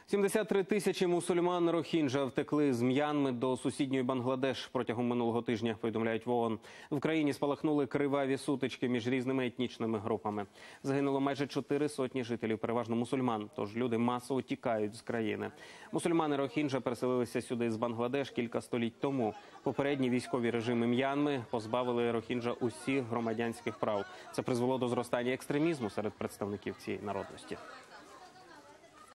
73 тисячі мусульман Рохінджа втекли з М'янми до сусідньої Бангладеш протягом минулого тижня, повідомляють в ООН. В країні спалахнули криваві сутички між різними етнічними групами. Загинуло майже 400 жителів, переважно мусульман, тож люди масово тікають з країни. Мусульмани Рохінджа переселилися сюди з Бангладеш кілька століть тому. Попередні військові режими М'янми позбавили Рохінджа усіх громадянських прав. Це призвело до зростання екстремізму серед представників цієї народності.